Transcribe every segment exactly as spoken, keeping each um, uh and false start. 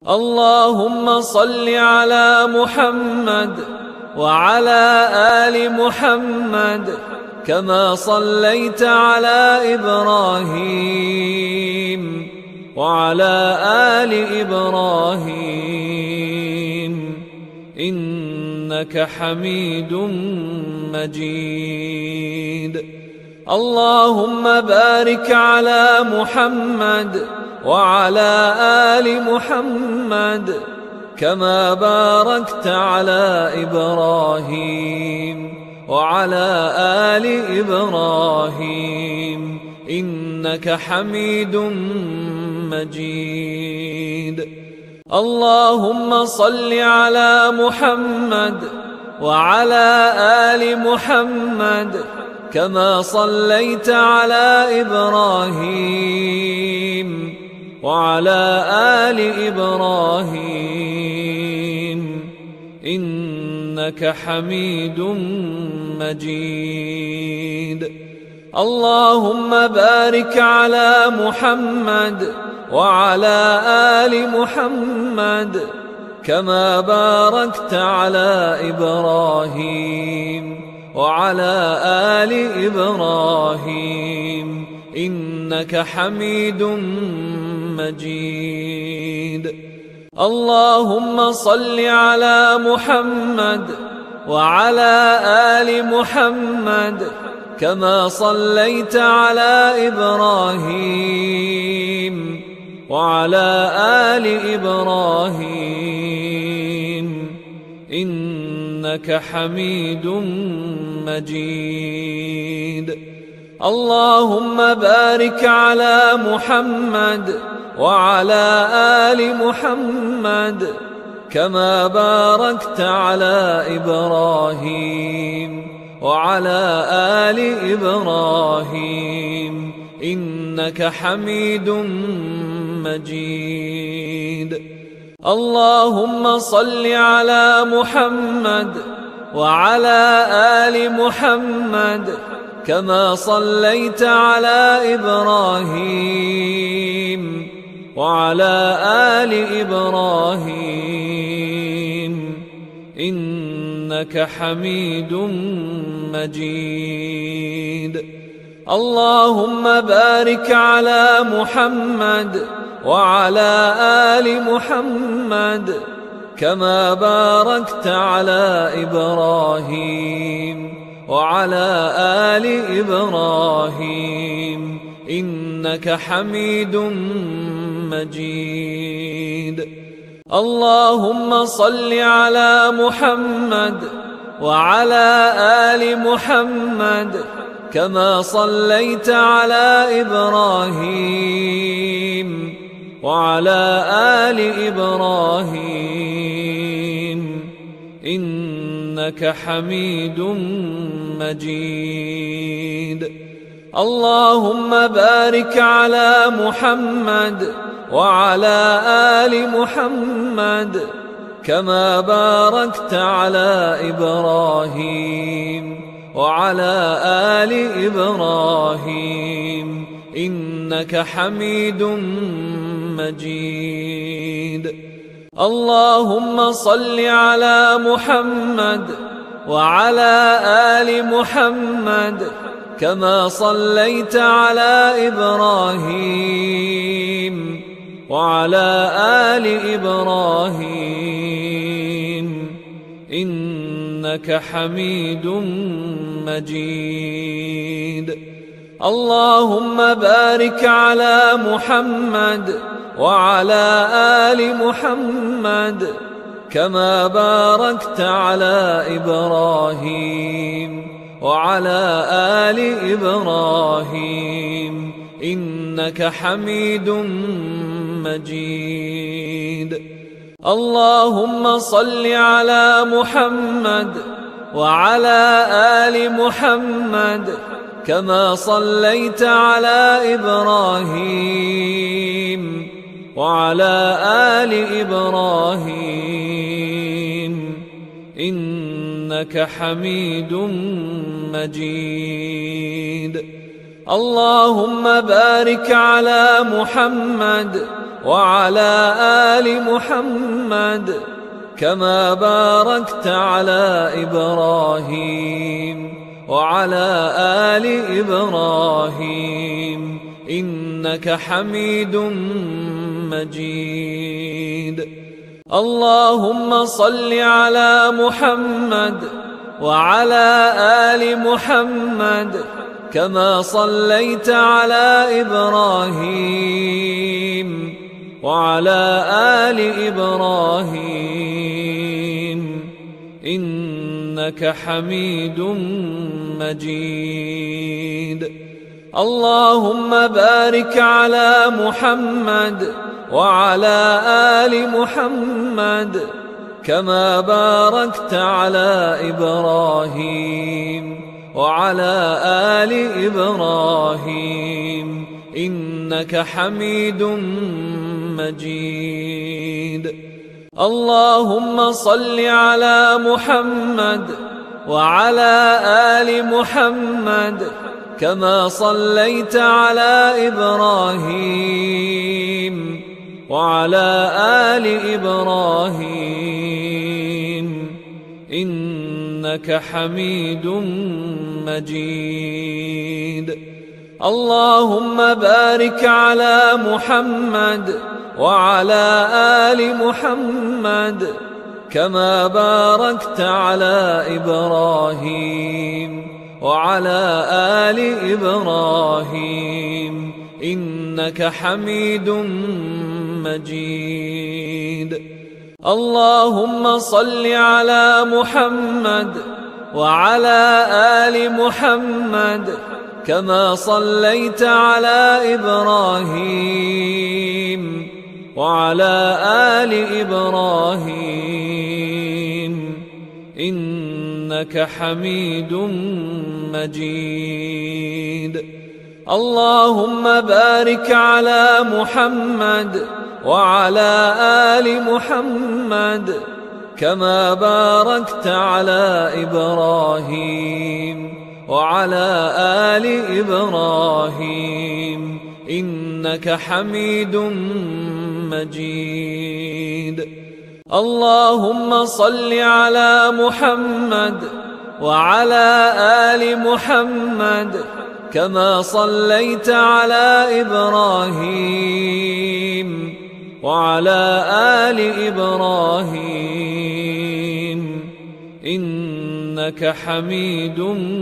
اللهم صل على محمد وعلى آل محمد كما صليت على إبراهيم وعلى آل إبراهيم إنك حميد مجيد. اللهم بارك على محمد وعلى آل محمد كما باركت على إبراهيم وعلى آل إبراهيم إنك حميد مجيد. اللهم صل على محمد وعلى آل محمد كما صليت على إبراهيم وعلى آل إبراهيم إنك حميد مجيد. اللهم بارك على محمد وعلى آل محمد كما باركت على إبراهيم وعلى آل إبراهيم إنك حميد مجيد. اللهم صل على محمد وعلى آل محمد كما صليت على إبراهيم وعلى آل إبراهيم إنك حميد مجيد. اللهم بارك على محمد وعلى آل محمد كما باركت على إبراهيم وعلى آل إبراهيم إنك حميد مجيد. اللهم صل على محمد وعلى آل محمد كما صليت على إبراهيم وعلى آل إبراهيم إنك حميد مجيد. اللهم بارك على محمد وعلى آل محمد كما باركت على إبراهيم وعلى آل إبراهيم إنك حميد مجيد. اللهم صل على محمد وعلى آل محمد كما صليت على إبراهيم وعلى آل إبراهيم إنك حميد مجيد. اللهم بارك على محمد وعلى آل محمد كما باركت على إبراهيم وعلى آل إبراهيم إنك حميد مجيد. اللهم صل على محمد وعلى آل محمد كما صليت على إبراهيم وعلى آل إبراهيم إنك حميد مجيد. اللهم بارك على محمد وعلى آل محمد كما باركت على إبراهيم وعلى آل إبراهيم إنك حميد مجيد. اللهم صل على محمد وعلى آل محمد كما صليت على إبراهيم وعلى آل إبراهيم إنك حميد مجيد. اللهم بارك على محمد وعلى آل محمد كما باركت على إبراهيم وعلى آل إبراهيم إنك حميد مجيد. اللهم صل على محمد وعلى آل محمد كما صليت على إبراهيم وعلى آل إبراهيم إنك حميد مجيد. اللهم بارك على محمد وعلى آل محمد كما باركت على إبراهيم وعلى آل إبراهيم إنك حميد مجيد. اللهم صل على محمد وعلى آل محمد كما صليت على إبراهيم وعلى آل إبراهيم إنك حميد مجيد. اللهم بارك على محمد وعلى آل محمد كما باركت على إبراهيم وعلى آل إبراهيم إنك حميد مجيد. اللهم صل على محمد وعلى آل محمد كما صليت على إبراهيم وعلى آل إبراهيم إنك حميد مجيد. اللهم بارك على محمد وعلى آل محمد كما باركت على إبراهيم وعلى آل إبراهيم إنك حميد مجيد. اللهم صل على محمد وعلى آل محمد كما صليت على إبراهيم وعلى آل إبراهيم إنك حميد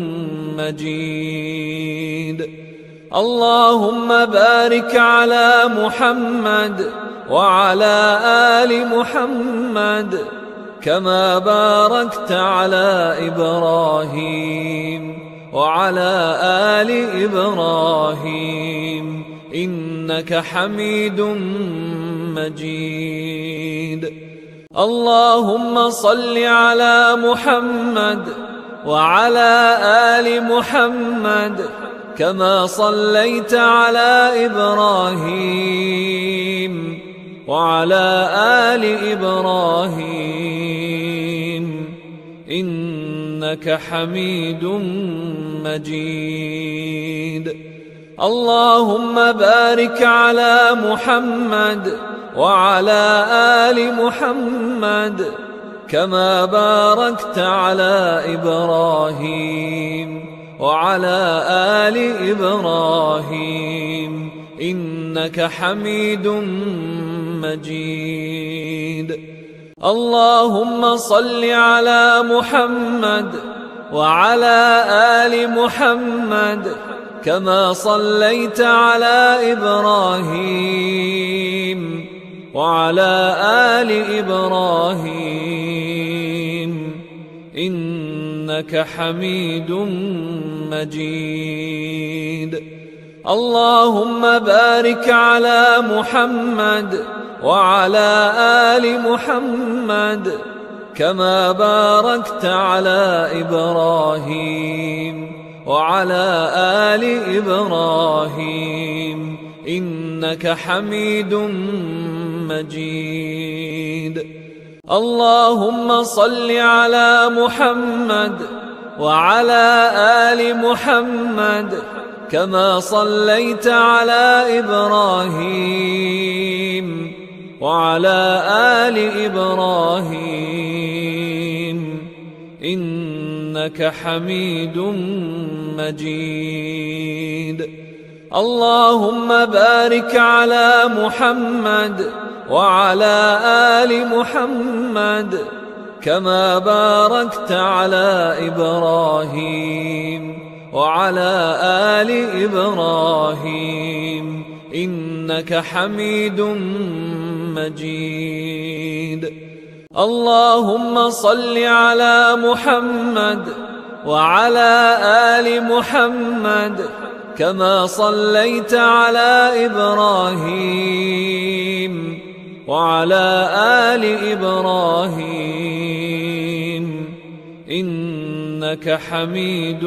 مجيد. اللهم بارك على محمد وعلى آل محمد كما باركت على إبراهيم وعلى آل إبراهيم إنك حميد مجيد. اللهم صل على محمد وعلى آل محمد كما صليت على إبراهيم وعلى آل إبراهيم إنك حميد مجيد. اللهم بارك على محمد وعلى آل محمد كما باركت على إبراهيم وعلى آل إبراهيم إنك حميد مجيد. اللهم صل على محمد وعلى آل محمد كما صليت على إبراهيم وعلى آل إبراهيم إنك حميد مجيد. اللهم بارك على محمد وعلى آل محمد كما باركت على إبراهيم وعلى آل إبراهيم إنك حميد مجيد. اللهم صل على محمد وعلى آل محمد كما صليت على إبراهيم وعلى آل إبراهيم إنك حميد مجيد. اللهم بارك على محمد وعلى آل محمد كما باركت على إبراهيم وعلى آل إبراهيم إنك حميد مجيد. اللهم صل على محمد وعلى آل محمد كما صليت على إبراهيم وعلى آل إبراهيم إنك حميد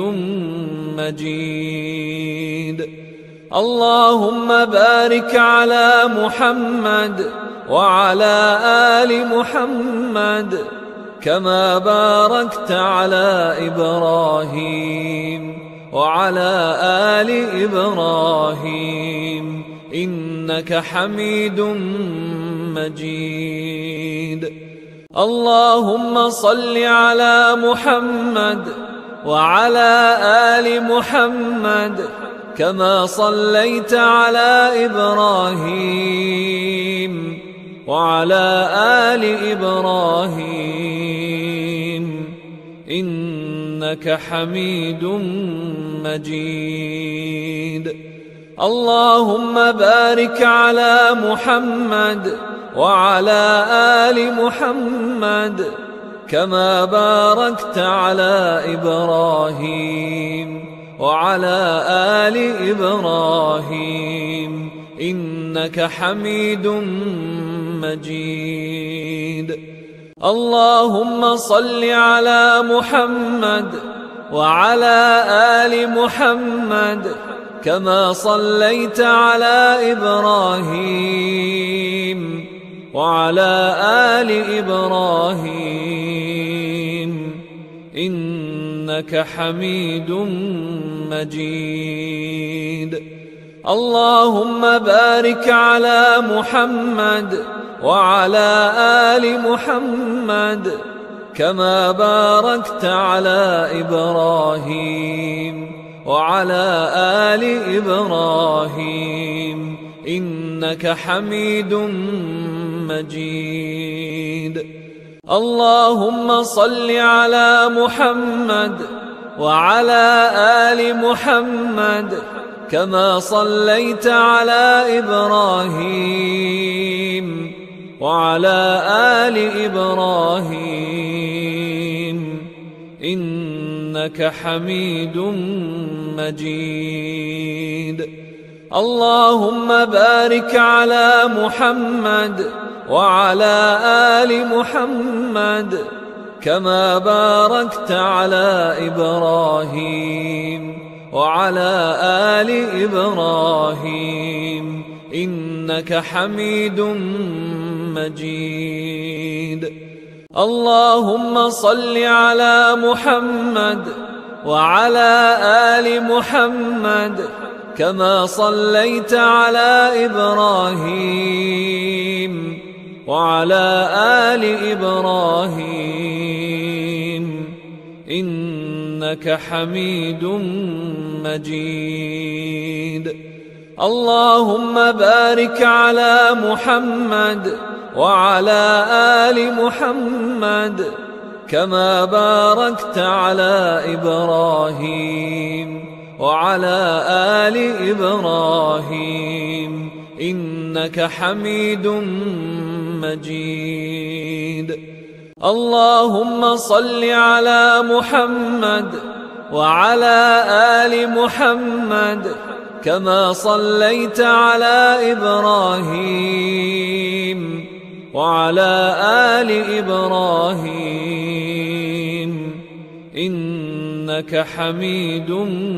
مجيد. اللهم بارك على محمد وعلى آل محمد كما باركت على إبراهيم وعلى آل إبراهيم إنك حميد مجيد. اللهم صل على محمد وعلى آل محمد كما صليت على إبراهيم وعلى آل إبراهيم إنك حميد مجيد. اللهم بارك على محمد وعلى آل محمد كما باركت على إبراهيم وعلى آل إبراهيم إنك حميد مجيد. اللهم صل على محمد وعلى آل محمد كما صليت على إبراهيم وعلى آل إبراهيم إنك حميد مجيد. اللهم بارك على محمد وعلى آل محمد كما باركت على إبراهيم وعلى آل إبراهيم إنك حميد مجيد. اللهم صل على محمد وعلى آل محمد كما صليت على إبراهيم وعلى آل إبراهيم إنك حميد مجيد. اللهم بارك على محمد وعلى آل محمد كما باركت على إبراهيم وعلى آل إبراهيم إنك حميد مجيد. اللهم صل على محمد وعلى آل محمد كما صليت على إبراهيم وعلى آل إبراهيم إنك حميد مجيد. اللهم بارك على محمد وعلى آل محمد كما باركت على إبراهيم وعلى آل إبراهيم إنك حميد مجيد. اللهم صل على محمد وعلى آل محمد كما صليت على إبراهيم وعلى آل إبراهيم إنك حميد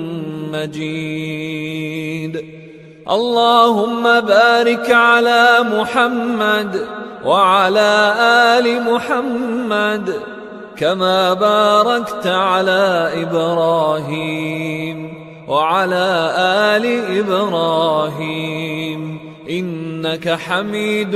مجيد. اللهم بارك على محمد وعلى آل محمد كما باركت على إبراهيم وعلى آل إبراهيم إنك حميد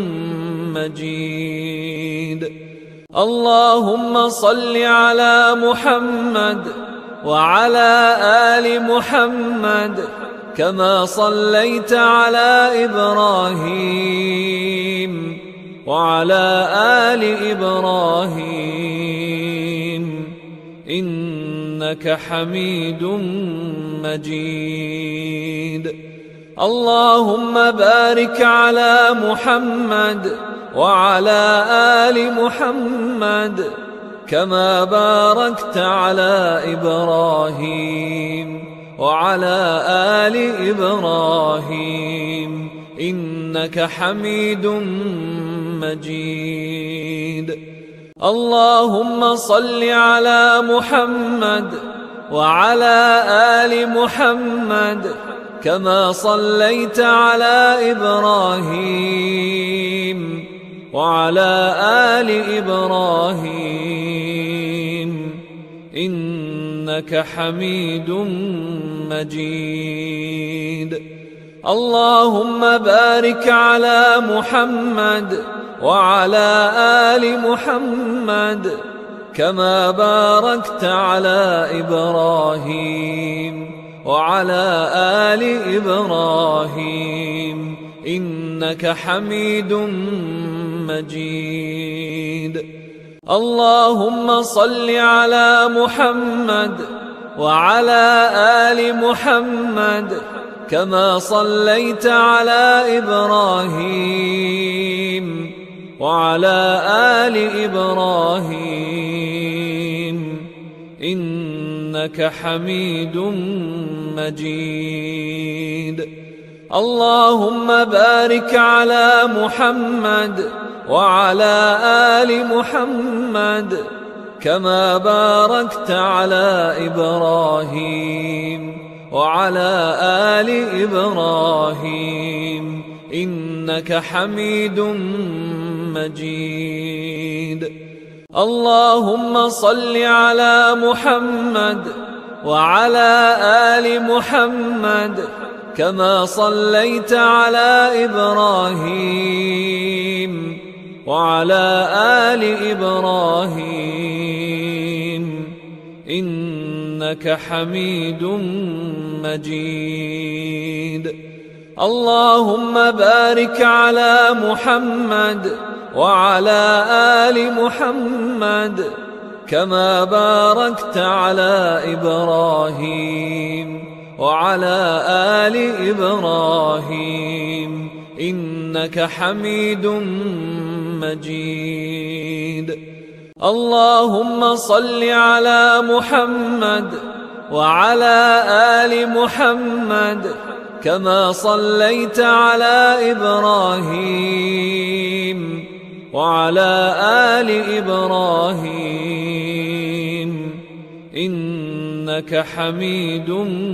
مجيد. اللهم صل على محمد وعلى آل محمد كما صليت على إبراهيم وعلى آل إبراهيم إنك حميد مجيد. اللهم بارك على محمد وعلى آل محمد كما باركت على إبراهيم وعلى آل إبراهيم إنك حميد مجيد. اللهم صل على محمد وعلى آل محمد كما صليت على إبراهيم وعلى آل إبراهيم إنك حميد مجيد. اللهم بارك على محمد وعلى آل محمد كما باركت على إبراهيم وعلى آل إبراهيم إنك حميد مجيد. اللهم صل على محمد وعلى آل محمد كما صليت على إبراهيم وعلى آل إبراهيم إنك حميد مجيد. اللهم بارك على محمد وعلى آل محمد كما باركت على إبراهيم وعلى آل إبراهيم إنك حميد مجيد. اللهم صل على محمد وعلى آل محمد كما صليت على إبراهيم وعلى آل إبراهيم إنك حميد مجيد. اللهم بارك على محمد وعلى آل محمد كما باركت على إبراهيم وعلى آل إبراهيم إنك حميد مجيد. اللهم صل على محمد وعلى آل محمد كما صليت على إبراهيم وعلى آل إبراهيم إنك حميد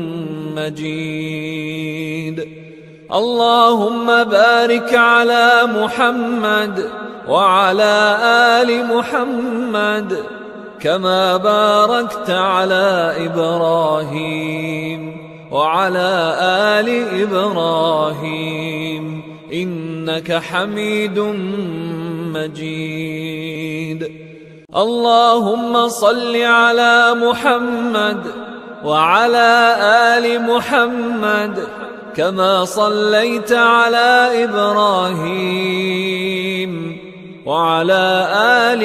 مجيد. اللهم بارك على محمد وعلى آل محمد كما باركت على إبراهيم وعلى آل إبراهيم إنك حميد مجيد. اللهم صل على محمد وعلى آل محمد كما صليت على إبراهيم وعلى آل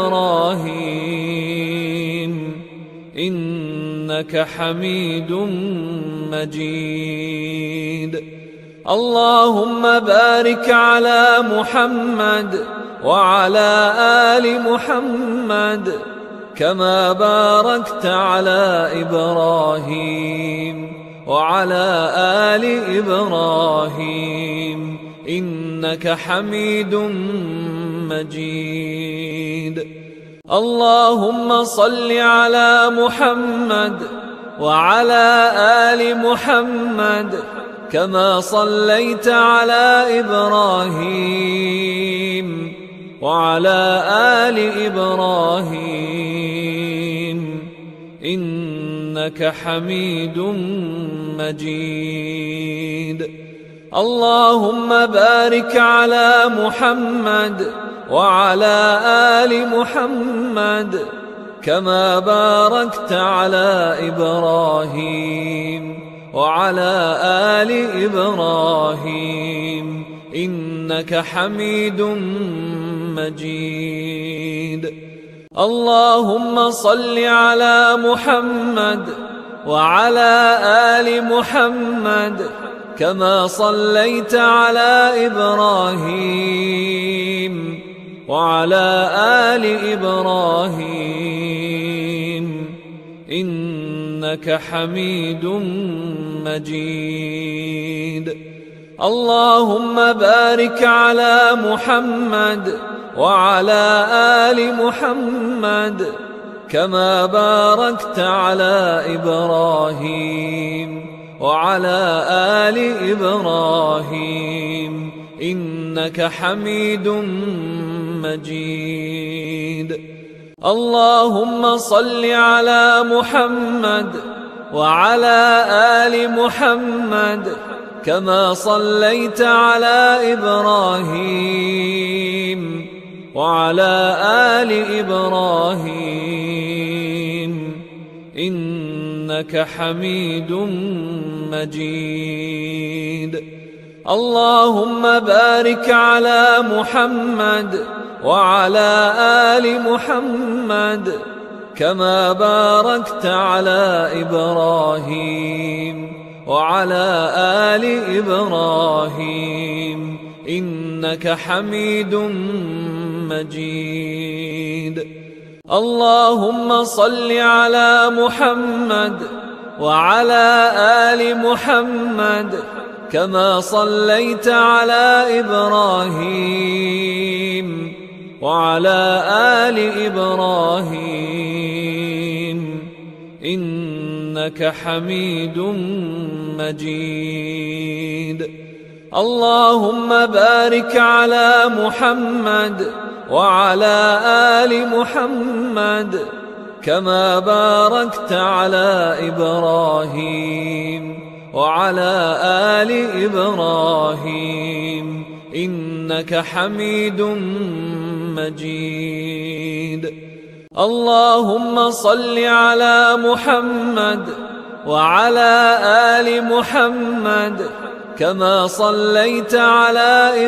إبراهيم إنك حميد مجيد. اللهم بارك على محمد وعلى آل محمد كما باركت على إبراهيم وعلى آل إبراهيم إنك حميد مجيد. اللهم صل على محمد وعلى آل محمد كما صليت على إبراهيم وعلى آل إبراهيم إنك إنك حميد مجيد. اللهم بارك على محمد وعلى آل محمد كما باركت على إبراهيم وعلى آل إبراهيم إنك حميد مجيد. اللهم صل على محمد وعلى آل محمد كما صليت على إبراهيم وعلى آل إبراهيم إنك حميد مجيد. اللهم بارك على محمد وعلى آل محمد كما باركت على إبراهيم وعلى آل إبراهيم إنك حميد مجيد. اللهم صل على محمد وعلى آل محمد كما صليت على إبراهيم وعلى آل إبراهيم إنك حميد مجيد. اللهم بارك على محمد وعلى آل محمد كما باركت على إبراهيم وعلى آل إبراهيم إنك حميد مجيد. اللهم صل على محمد وعلى آل محمد كما صليت على إبراهيم وعلى آل إبراهيم إنك حميد مجيد. اللهم بارك على محمد وعلى آل محمد كما باركت على إبراهيم وعلى آل إبراهيم إنك حميد مجيد. اللهم صل على محمد وعلى آل محمد كما صليت على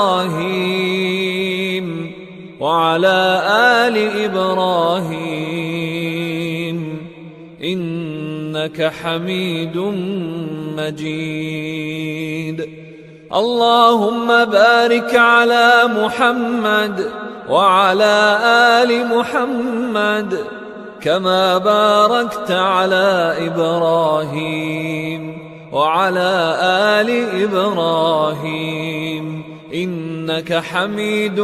إبراهيم وعلى آل إبراهيم إنك حميد مجيد. اللهم بارك على محمد وعلى آل محمد كما باركت على إبراهيم وعلى آل إبراهيم إنك حميد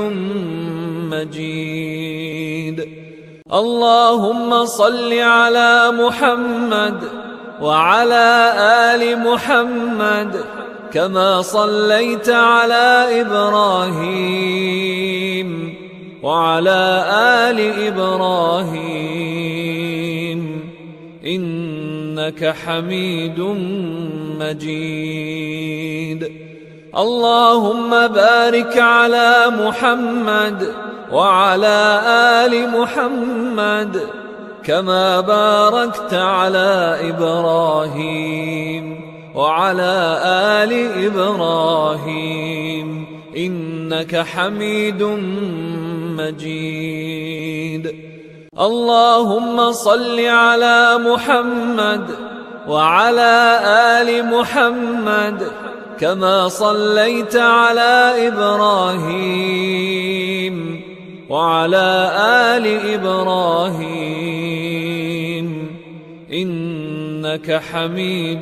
مجيد. اللهم صل على محمد وعلى آل محمد كما صليت على إبراهيم وعلى آل إبراهيم إنك حميد مجيد. اللهم بارك على محمد وعلى آل محمد كما باركت على إبراهيم وعلى آل إبراهيم إنك حميد مجيد. اللهم صل على محمد وعلى آل محمد كما صليت على إبراهيم وعلى آل إبراهيم إنك حميد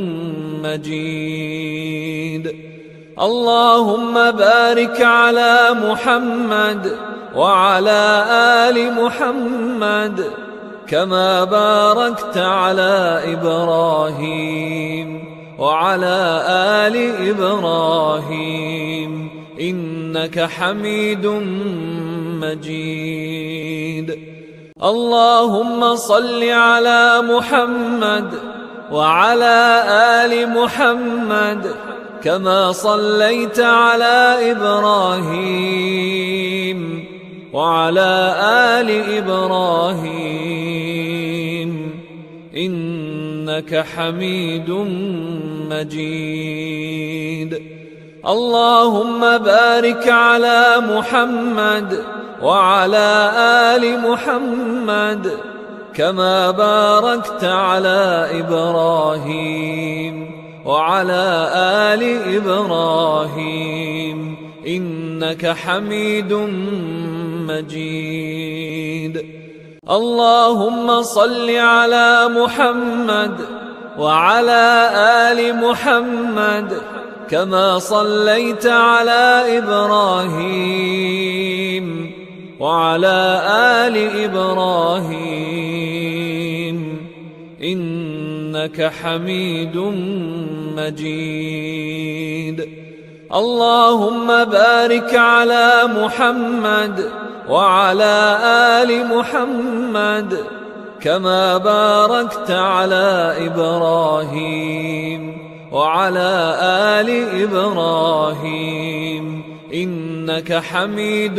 مجيد. اللهم بارك على محمد وعلى آل محمد كما باركت على إبراهيم وعلى آل إبراهيم إنك حميد مجيد. اللهم صل على محمد وعلى آل محمد كما صليت على إبراهيم وعلى آل إبراهيم إنك حميد مجيد. اللهم بارك على محمد وعلى آل محمد كما باركت على إبراهيم وعلى آل إبراهيم إنك حميد مجيد. اللهم صل على محمد وعلى آل محمد كما صليت على إبراهيم وعلى آل إبراهيم إنك حميد مجيد. اللهم بارك على محمد وعلى آل محمد كما باركت على إبراهيم وعلى آل إبراهيم إنك حميد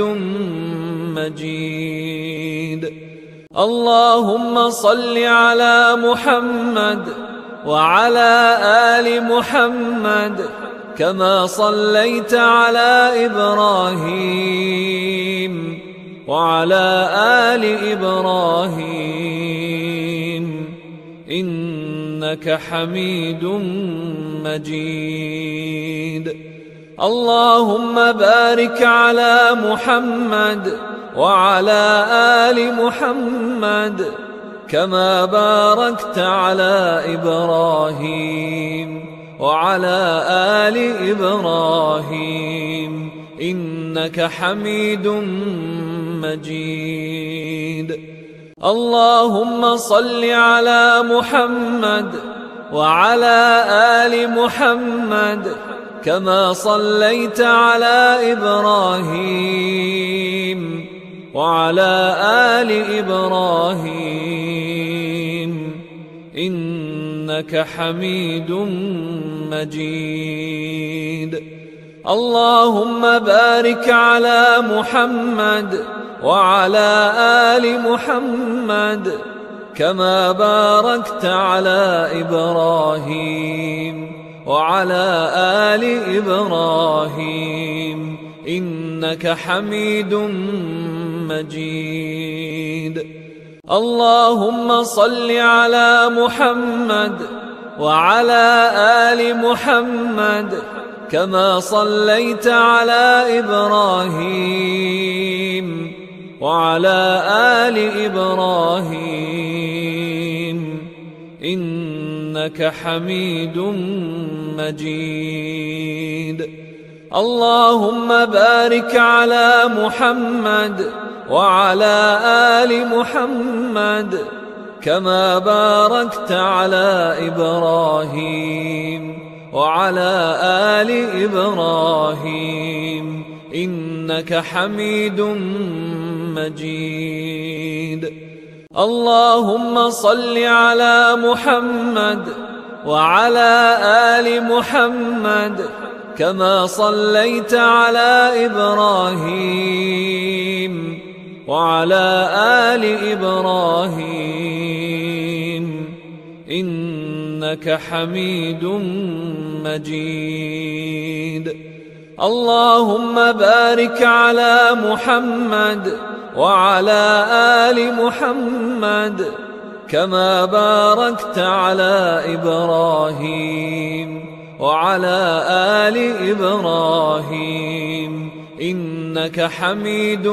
مجيد. اللهم صل على محمد وعلى آل محمد كما صليت على إبراهيم وعلى آل إبراهيم إنك حميد مجيد. اللهم بارك على محمد وعلى آل محمد كما باركت على إبراهيم وعلى آل إبراهيم إنك حميد مجيد. اللهم صل على محمد وعلى آل محمد كما صليت على إبراهيم وعلى آل إبراهيم إنك حميد مجيد. اللهم بارك على محمد وعلى آل محمد كما باركت على إبراهيم وعلى آل إبراهيم إنك حميد مجيد. اللهم صل على محمد وعلى آل محمد كما صليت على إبراهيم وعلى آل إبراهيم إنك حميد مجيد. اللهم بارك على محمد وعلى آل محمد كما باركت على إبراهيم وعلى آل إبراهيم إنك حميد مجيد. اللهم صل على محمد وعلى آل محمد كما صليت على إبراهيم وعلى آل إبراهيم إنك حميد مجيد. اللهم بارك على محمد وعلى آل محمد كما باركت على إبراهيم وعلى آل إبراهيم إنك حميد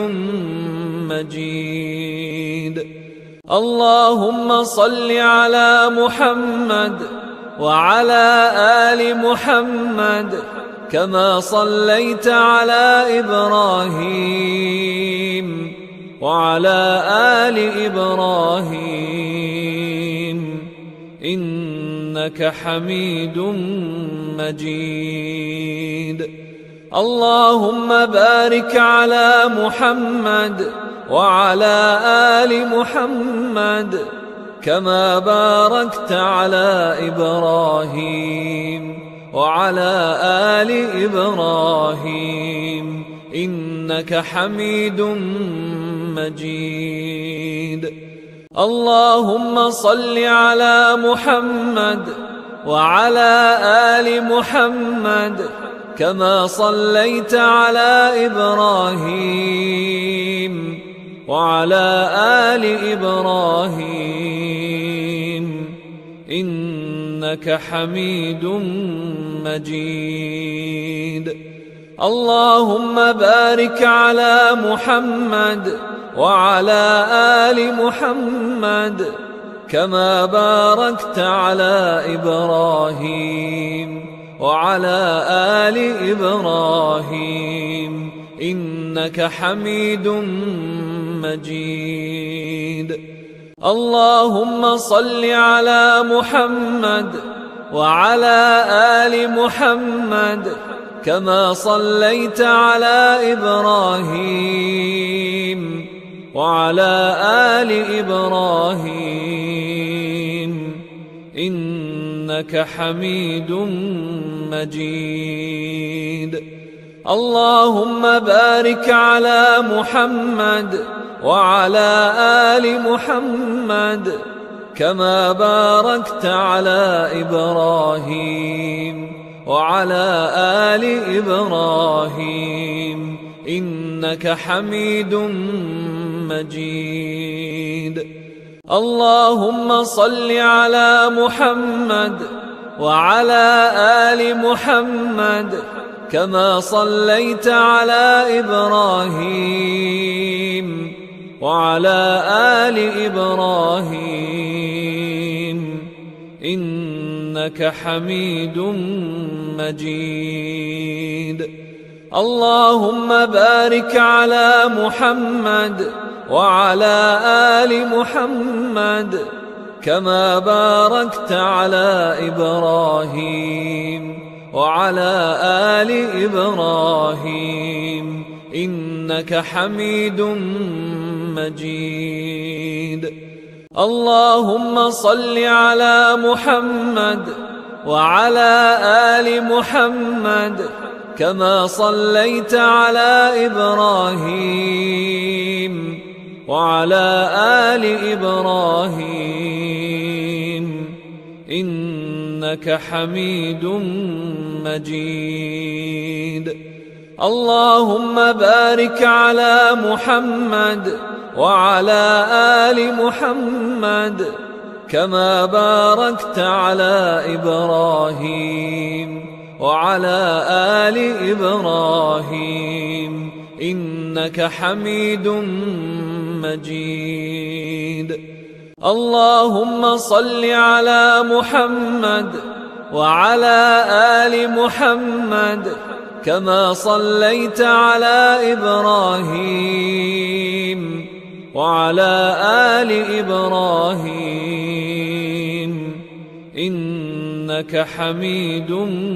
مجيد. اللهم صل على محمد وعلى آل محمد كما صليت على إبراهيم وعلى آل إبراهيم إنك حميد مجيد. اللهم بارك على محمد وعلى آل محمد كما باركت على إبراهيم وعلى آل إبراهيم إنك حميد مجيد. اللهم صل على محمد وعلى آل محمد كما صليت على إبراهيم وعلى آل إبراهيم إنك حميد مجيد. اللهم بارك على محمد وعلى آل محمد كما باركت على إبراهيم وعلى آل إبراهيم إنك حميد مجيد. اللهم صل على محمد وعلى آل محمد كما صليت على إبراهيم وعلى آل إبراهيم إنك حميد مجيد. اللهم بارك على محمد وعلى آل محمد كما باركت على إبراهيم وعلى آل إبراهيم إنك حميد مجيد. اللهم صل على محمد وعلى آل محمد كما صليت على إبراهيم وعلى آل إبراهيم إنك حميد مجيد. اللهم بارك على محمد وعلى آل محمد كما باركت على إبراهيم وعلى آل إبراهيم إنك حميد مجيد. اللهم صل على محمد وعلى آل محمد كما صليت على إبراهيم وعلى آل إبراهيم إنك حميد مجيد. اللهم بارك على محمد وعلى آل محمد كما باركت على إبراهيم وعلى آل إبراهيم إنك حميد مجيد. اللهم صل على محمد وعلى آل محمد كما صليت على إبراهيم وعلى آل إبراهيم إنك حميد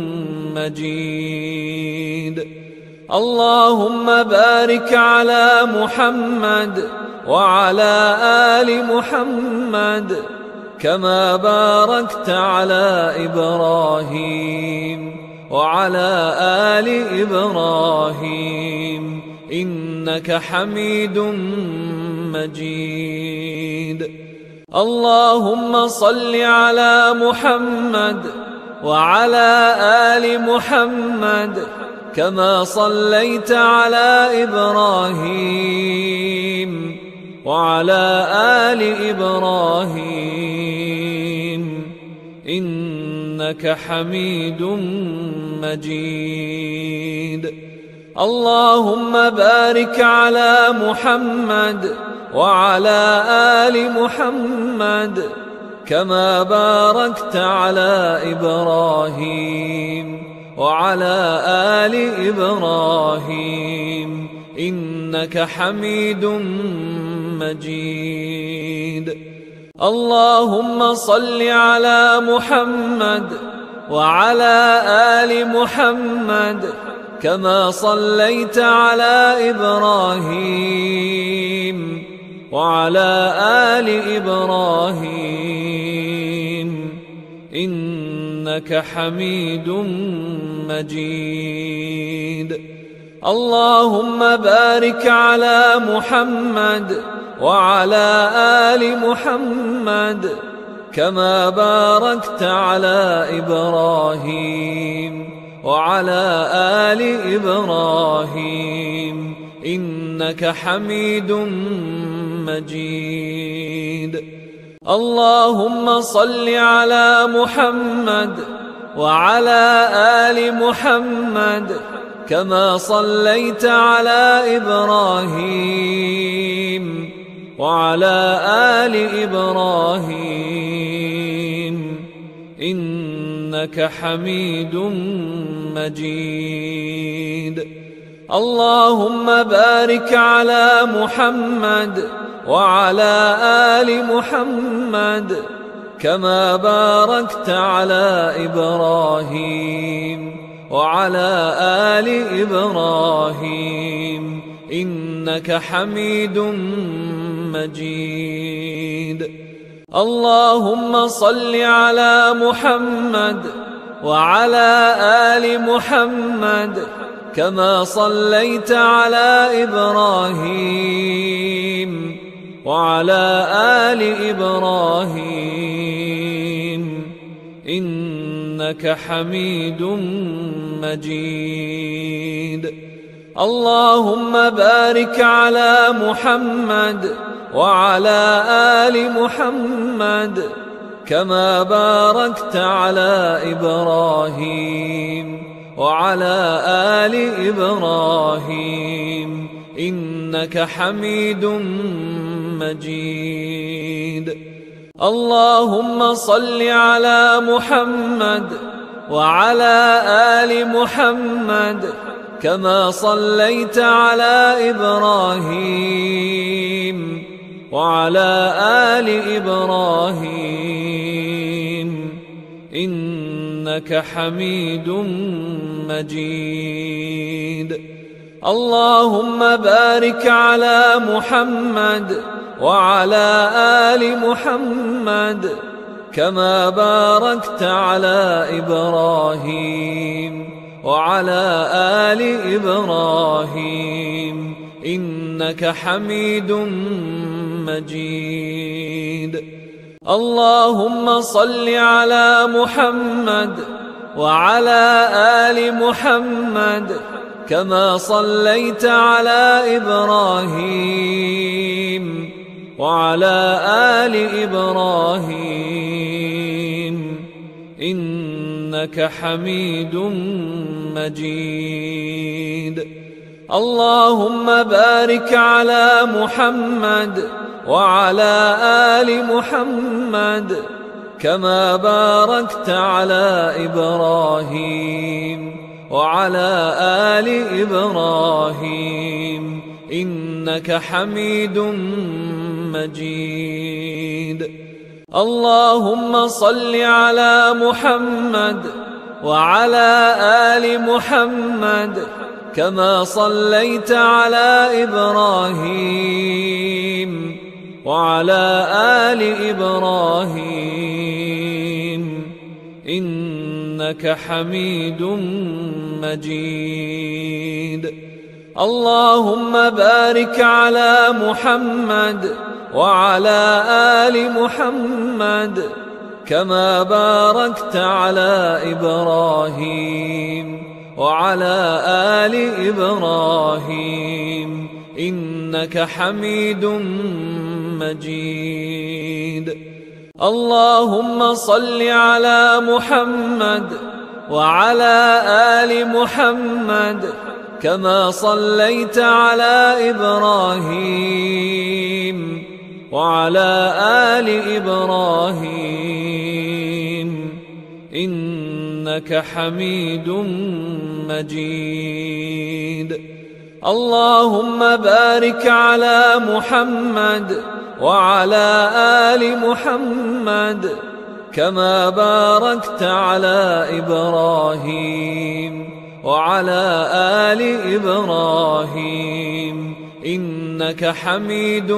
مجيد. اللهم بارك على محمد وعلى آل محمد كما باركت على إبراهيم وعلى آل إبراهيم إنك حميد مجيد. اللهم صل على محمد وعلى آل محمد كما صليت على إبراهيم وعلى آل إبراهيم إنك حميد مجيد. اللهم بارك على محمد وعلى آل محمد كما باركت على إبراهيم وعلى آل إبراهيم إنك حميد مجيد. اللهم صل على محمد وعلى آل محمد كما صليت على إبراهيم وعلى آل إبراهيم إنك حميد مجيد. اللهم بارك على محمد وعلى آل محمد كما باركت على إبراهيم وعلى آل إبراهيم إنك حميد مجيد. اللهم صل على محمد وعلى آل محمد كما صليت على إبراهيم وعلى آل إبراهيم إنك حميد مجيد. اللهم بارك على محمد وعلى آل محمد كما باركت على إبراهيم وعلى آل إبراهيم إنك حميد مجيد. اللهم صل على محمد وعلى آل محمد كما صليت على إبراهيم وعلى آل إبراهيم إنك حميد مجيد. اللهم بارك على محمد وعلى آل محمد كما باركت على إبراهيم وعلى آل إبراهيم إنك حميد مجيد. اللهم صل على محمد وعلى آل محمد كما صليت على إبراهيم وعلى آل إبراهيم إنك حميد مجيد. اللهم بارك على محمد وعلى آل محمد كما باركت على إبراهيم وعلى آل إبراهيم إنك حميد مجيد. اللهم صل على محمد وعلى آل محمد كما صليت على إبراهيم وعلى آل إبراهيم إنك حميد مجيد. اللهم بارك على محمد وعلى آل محمد كما باركت على إبراهيم وعلى آل إبراهيم إنك حميد مجيد. اللهم صل على محمد وعلى آل محمد كما صليت على إبراهيم وعلى آل إبراهيم إنك حميد مجيد. اللهم بارك على محمد وعلى آل محمد كما باركت على إبراهيم وعلى آل إبراهيم إنك حميد مجيد. اللهم صل على محمد وعلى آل محمد كما صليت على إبراهيم وعلى آل إبراهيم إنك حميد مجيد. اللهم بارك على محمد وعلى آل محمد كما باركت على إبراهيم وعلى آل إبراهيم إنك حميد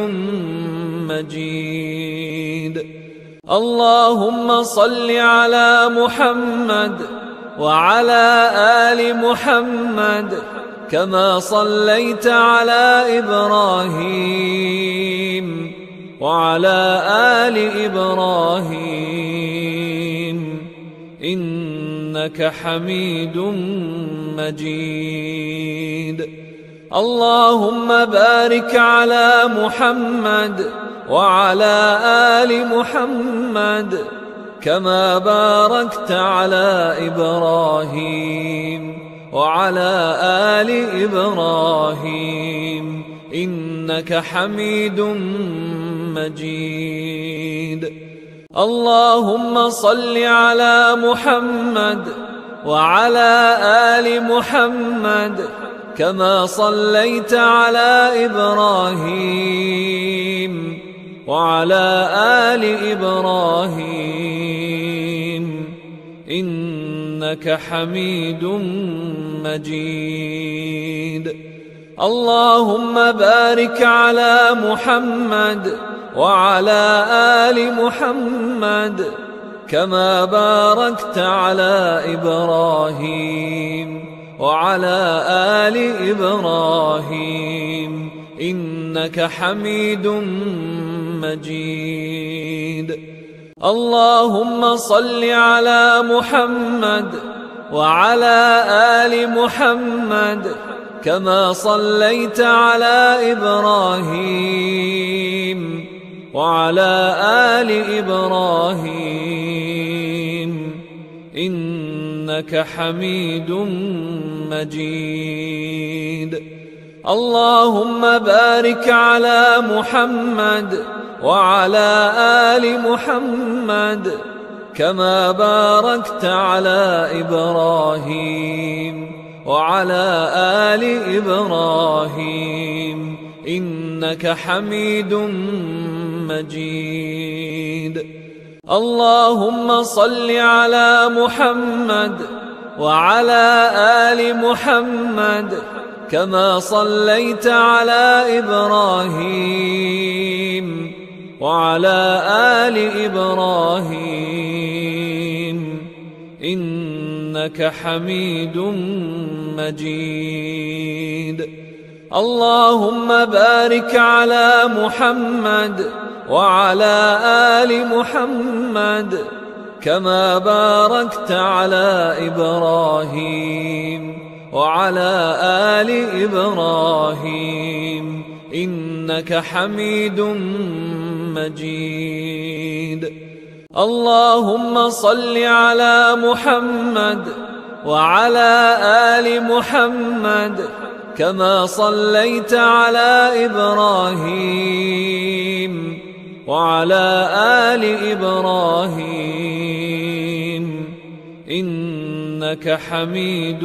مجيد. اللهم صل على محمد وعلى آل محمد كما صليت على إبراهيم وعلى آل إبراهيم إنك حميد مجيد. اللهم بارك على محمد وعلى آل محمد كما باركت على إبراهيم وعلى آل إبراهيم إنك حميد مجيد. اللهم صل على محمد وعلى آل محمد كما صليت على إبراهيم وعلى آل إبراهيم إنك حميد مجيد. اللهم بارك على محمد وعلى آل محمد كما باركت على إبراهيم وعلى آل إبراهيم إنك حميد مجيد. اللهم صل على محمد وعلى آل محمد كما صليت على إبراهيم وعلى آل إبراهيم إنك حميد مجيد. اللهم بارك على محمد وعلى آل محمد كما باركت على إبراهيم وعلى آل إبراهيم إنك حميد مجيد. اللهم صل على محمد وعلى آل محمد كما صليت على إبراهيم وعلى آل إبراهيم إنك حميد مجيد. اللهم بارك على محمد وعلى آل محمد كما باركت على إبراهيم وعلى آل إبراهيم إنك حميد مجيد. اللهم صل على محمد وعلى آل محمد كما صليت على إبراهيم وعلى آل إبراهيم إنك حميد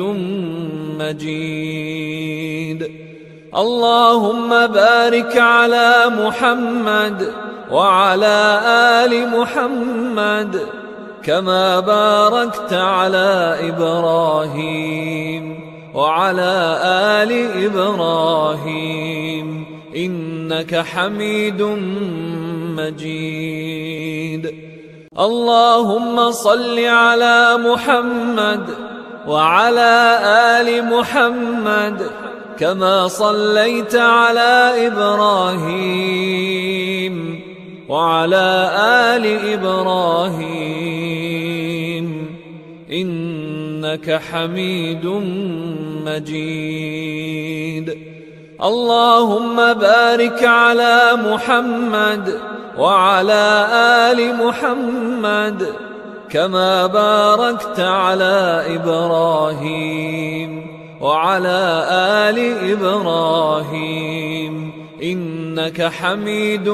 مجيد. اللهم بارك على محمد وعلى آل محمد كما باركت على إبراهيم وعلى آل إبراهيم إنك حميد مجيد. اللهم صل على محمد وعلى آل محمد كما صليت على إبراهيم وعلى آل إبراهيم إنك حميد مجيد. اللهم بارك على محمد وعلى آل محمد كما باركت على إبراهيم وعلى آل إبراهيم إنك حميد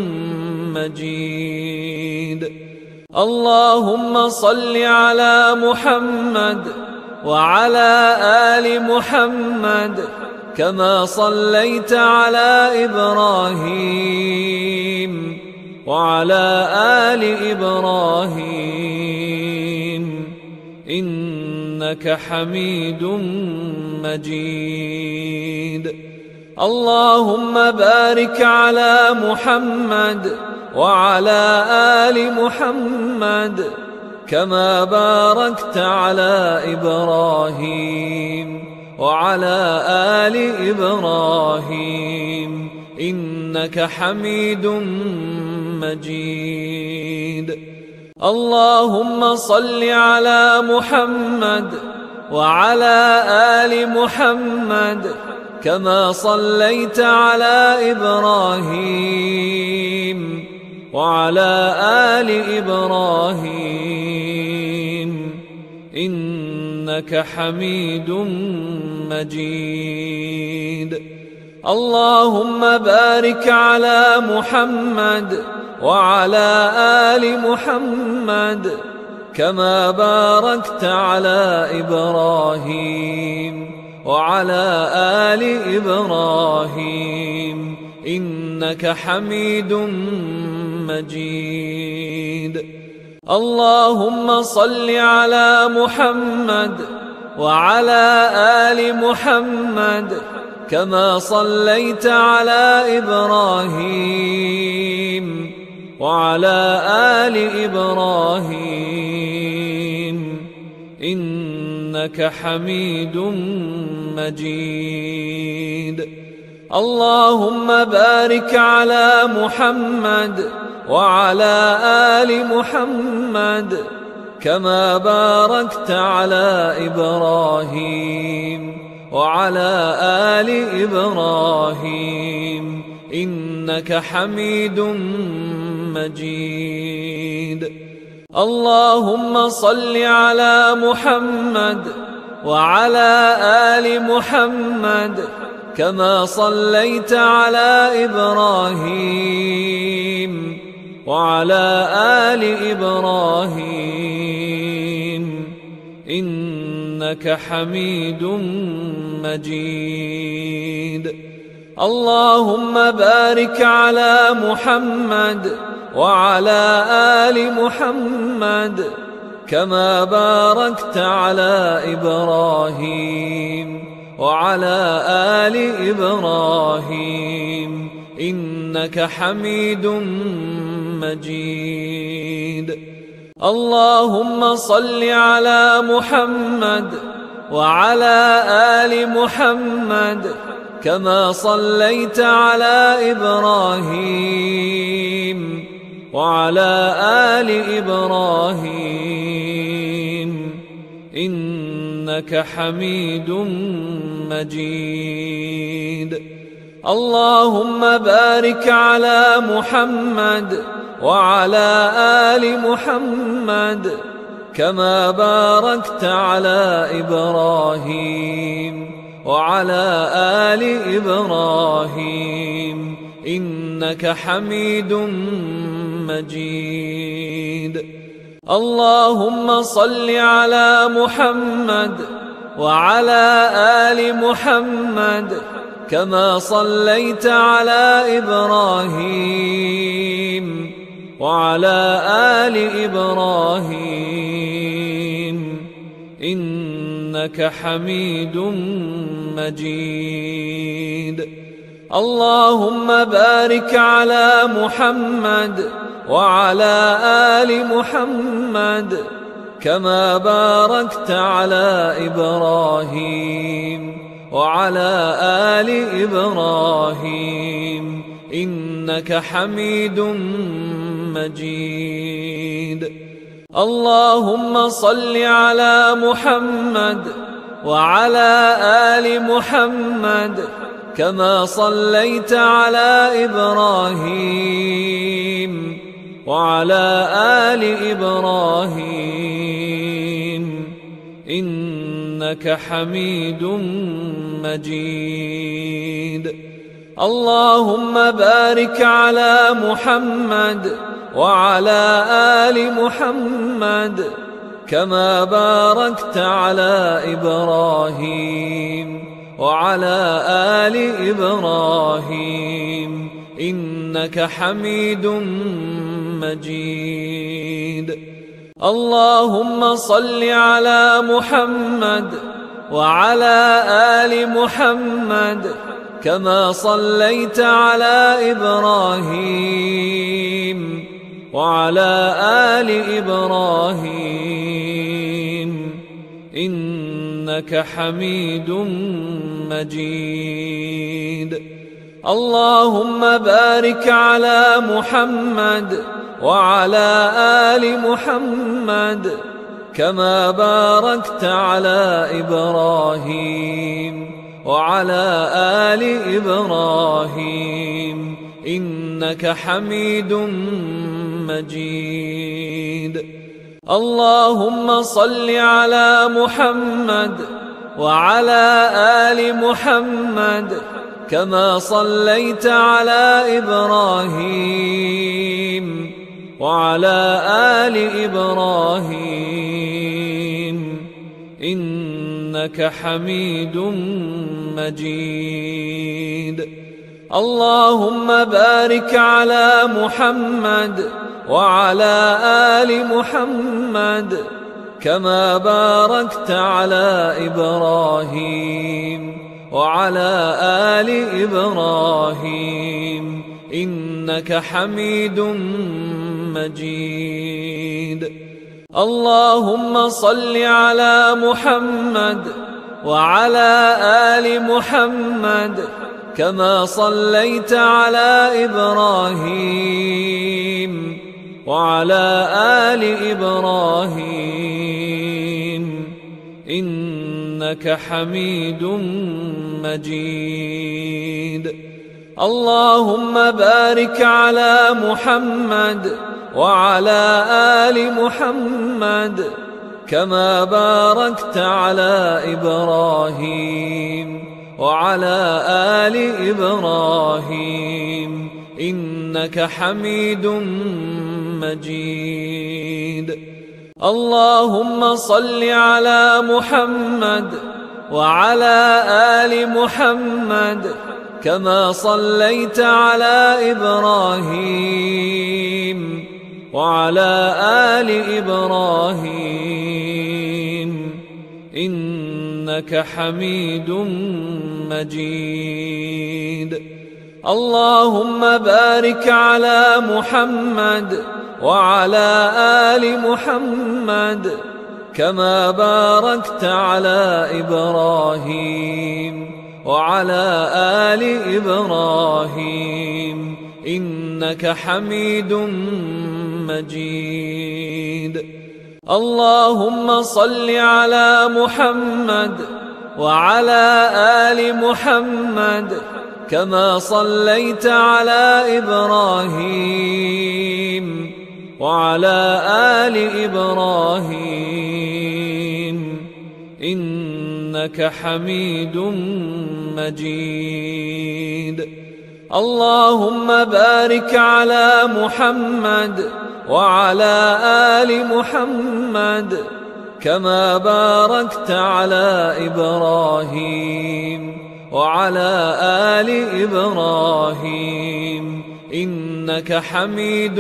مجيد. اللهم صل على محمد وعلى آل محمد كما صليت على إبراهيم وعلى آل إبراهيم إنك حميد مجيد. اللهم بارك على محمد وعلى آل محمد كما باركت على إبراهيم وعلى آل إبراهيم إنك حميد مجيد. اللهم صل على محمد وعلى آل محمد كما صليت على إبراهيم وعلى آل إبراهيم إنك حميد مجيد. اللهم بارك على محمد وعلى آل محمد كما باركت على إبراهيم وعلى آل إبراهيم إنك حميد مجيد. اللهم صل على محمد وعلى آل محمد كما صليت على إبراهيم وعلى آل إبراهيم إنك حميد مجيد. اللهم بارك على محمد وعلى آل محمد كما باركت على إبراهيم وعلى آل إبراهيم إنك حميد مجيد. اللهم صل على محمد وعلى آل محمد كما صليت على إبراهيم وعلى آل إبراهيم إنك حميد مجيد. اللهم بارك على محمد وعلى آل محمد كما باركت على إبراهيم وعلى آل إبراهيم إنك حميد مجيد. اللهم صل على محمد وعلى آل محمد كما صليت على إبراهيم وعلى آل إبراهيم إنك حميد مجيد. اللهم بارك على محمد وعلى آل محمد كما باركت على إبراهيم وعلى آل إبراهيم إنك حميد مجيد. اللهم صل على محمد وعلى آل محمد كما صليت على إبراهيم وعلى آل إبراهيم إنك حميد مجيد. اللهم بارك على محمد وعلى آل محمد كما باركت على إبراهيم وعلى آل إبراهيم إنك حميد مجيد. اللهم صل على محمد وعلى آل محمد كما صليت على إبراهيم وعلى آل إبراهيم إنك حميد مجيد. اللهم بارك على محمد وعلى آل محمد كما باركت على إبراهيم وعلى آل إبراهيم إنك حميد مجيد. اللهم صل على محمد وعلى آل محمد كما صليت على إبراهيم وعلى آل إبراهيم إنك حميد مجيد. اللهم بارك على محمد وعلى آل محمد كما باركت على إبراهيم وعلى آل إبراهيم إنك حميد مجيد. اللهم صل على محمد وعلى آل محمد كما صليت على إبراهيم وعلى آل إبراهيم إنك حميد مجيد. اللهم بارك على محمد وعلى آل محمد كما باركت على إبراهيم وعلى آل إبراهيم إنك حميد مجيد. اللهم صل على محمد وعلى آل محمد كما صليت على إبراهيم وعلى آل إبراهيم إنك حميد مجيد. اللهم بارك على محمد وعلى آل محمد كما باركت على إبراهيم وعلى آل إبراهيم إنك حميد مجيد. اللهم صل على محمد وعلى آل محمد كما صليت على إبراهيم وعلى آل إبراهيم إنك حميد مجيد. اللهم بارك على محمد وعلى آل محمد كما باركت على إبراهيم وعلى آل إبراهيم إنك حميد مجيد. اللهم صل على محمد وعلى آل محمد كما صليت على إبراهيم وعلى آل إبراهيم إنك حميد مجيد. اللهم بارك على محمد وعلى آل محمد كما باركت على إبراهيم وعلى آل إبراهيم إنك حميد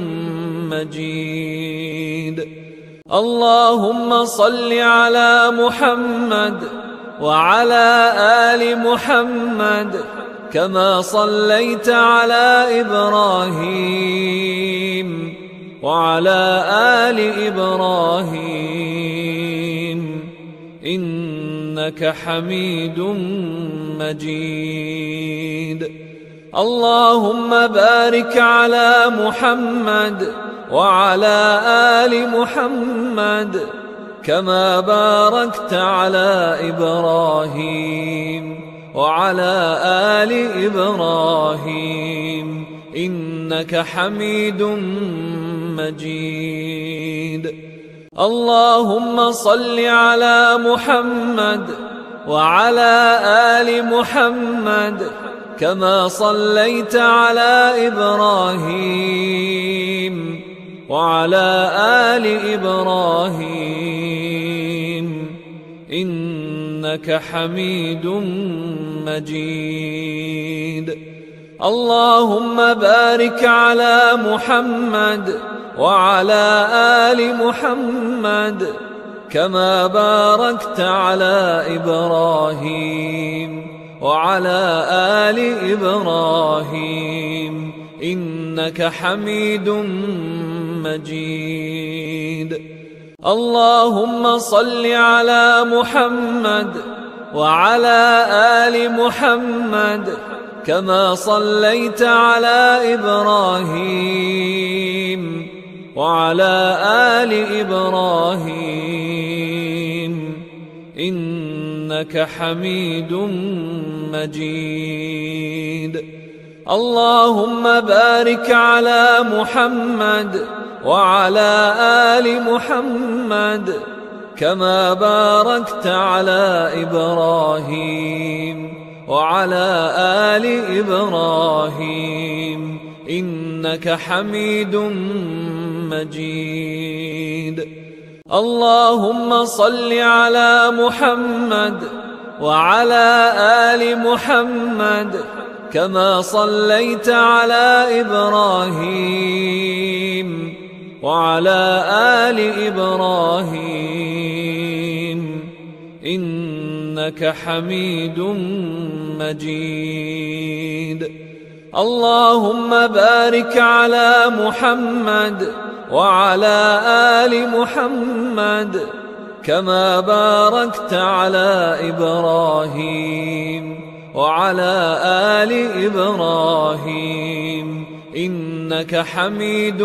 مجيد. اللهم صل على محمد وعلى آل محمد كما صليت على إبراهيم وعلى آل إبراهيم إنك حميد مجيد. اللهم بارك على محمد وعلى آل محمد كما باركت على إبراهيم وعلى آل إبراهيم إنك حميد مجيد. اللهم صل على محمد وعلى آل محمد كما صليت على إبراهيم وعلى آل إبراهيم إنك حميد مجيد. اللهم بارك على محمد وعلى آل محمد كما باركت على إبراهيم وعلى آل إبراهيم إنك حميد مجيد. اللهم صل على محمد وعلى آل محمد كما صليت على إبراهيم وعلى آل إبراهيم إنك حميد مجيد. اللهم بارك على محمد وعلى آل محمد كما باركت على إبراهيم وعلى آل إبراهيم إنك حميد مجيد. اللهم صل على محمد وعلى آل محمد كما صليت على إبراهيم وعلى آل إبراهيم إنك حميد مجيد. اللهم بارك على محمد وعلى آل محمد كما باركت على إبراهيم وعلى آل إبراهيم إنك حميد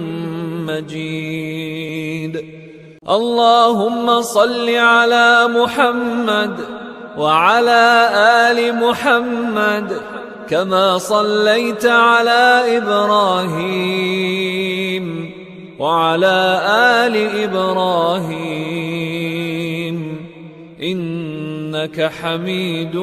مجيد. اللهم صل على محمد وعلى آل محمد كما صليت على إبراهيم وعلى آل إبراهيم إنك حميد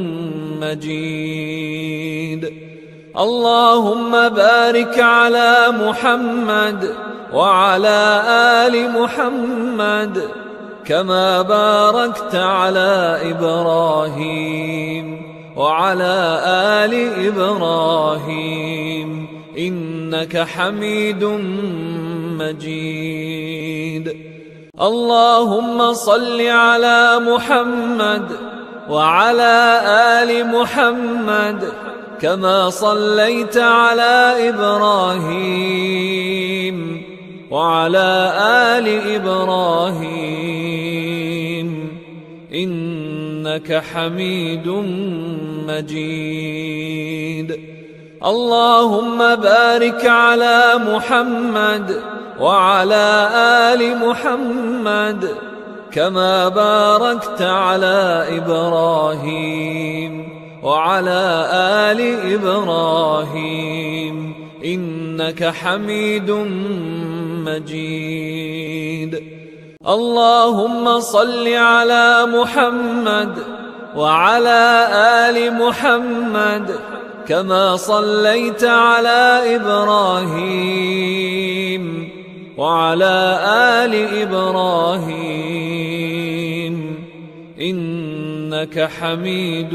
مجيد. اللهم بارك على محمد وعلى آل محمد كما باركت على إبراهيم وعلى آل إبراهيم إنك حميد مجيد. اللهم صل على محمد وعلى آل محمد كما صليت على إبراهيم وعلى آل إبراهيم إنك حميد مجيد. اللهم بارك على محمد وعلى آل محمد كما باركت على إبراهيم وعلى آل إبراهيم إنك حميد مجيد. اللهم صل على محمد وعلى آل محمد كما صليت على إبراهيم وعلى آل إبراهيم إنك حميد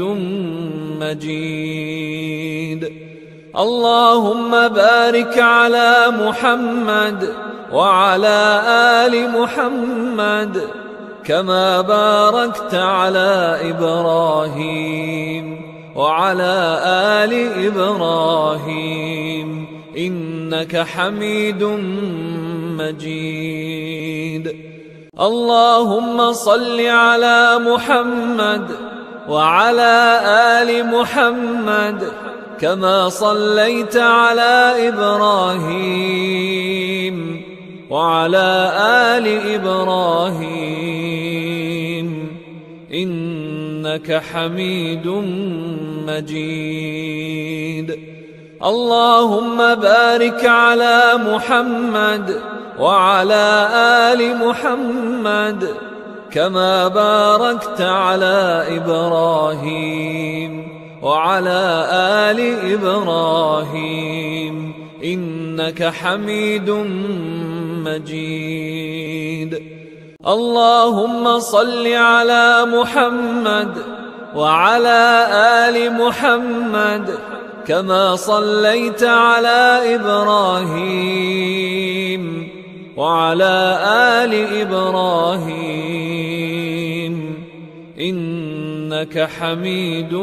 مجيد. اللهم بارك على محمد وعلى آل محمد كما باركت على إبراهيم وعلى آل إبراهيم إنك حميد مجيد. اللهم صل على محمد وعلى آل محمد كما صليت على إبراهيم وعلى آل إبراهيم إنك حميد مجيد. اللهم بارك على محمد وعلى آل محمد كما باركت على إبراهيم وعلى آل إبراهيم إنك حميد مجيد. اللهم صل على محمد وعلى آل محمد كما صليت على إبراهيم وعلى آل إبراهيم إنك إنك حميد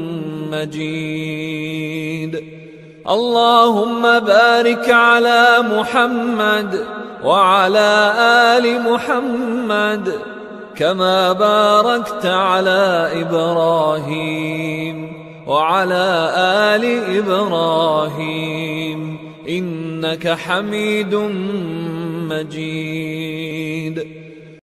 مجيد. اللهم بارك على محمد وعلى آل محمد كما باركت على إبراهيم وعلى آل إبراهيم إنك حميد مجيد.